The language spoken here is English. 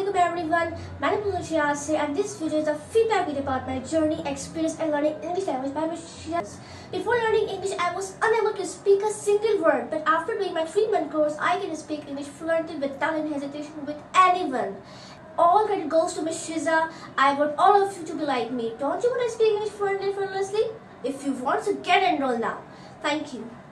Assalamualaikum everyone. My name is Shiraz and this video is a feedback video about my journey, experience and learning English language by Miss Shiraz. Before learning English, I was unable to speak a single word, but after doing my 3-month course, I can speak English fluently without any hesitation with anyone. All credit goes to Miss Shiza. I want all of you to be like me. Don't you want to speak English fluently and effortlessly? If you want, so get enrolled now. Thank you.